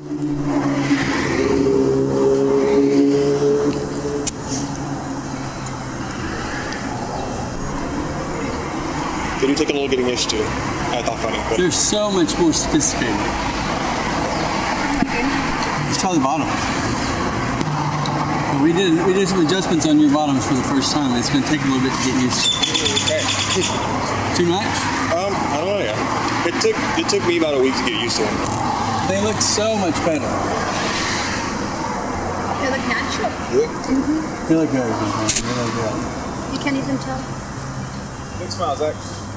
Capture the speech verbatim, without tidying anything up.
They do take a little getting used to. I thought funny, but they're so much more sophisticated. Let's try the bottoms. We did we did some adjustments on your bottoms for the first time. It's going to take a little bit to get used to. Too much? Um, I don't know yet. It took it took me about a week to get used to them. They look so much better. They look natural. Mm-hmm. They look good. They look good. You can't even tell. Big smile, Zach.